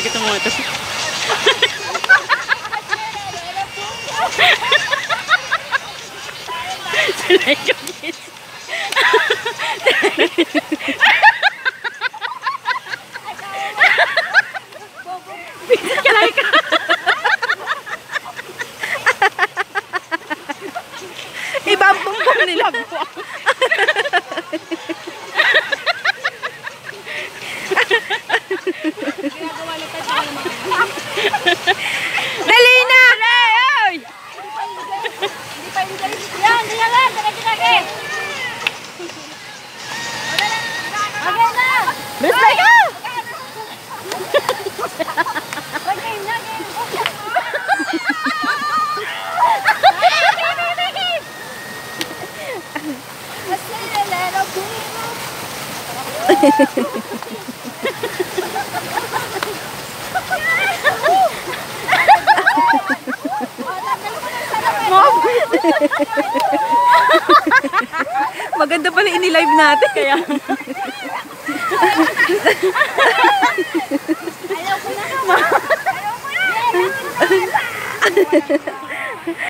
Gusto mo ito? Sanay ka, kids. Bisit ka lang ka. Iba ang bumbong nila po. Dali na! Yan, diyan. Lagi. Okay na. Bilis na ka! Maganda pala ini-live natin. Kaya Ayaw ko na.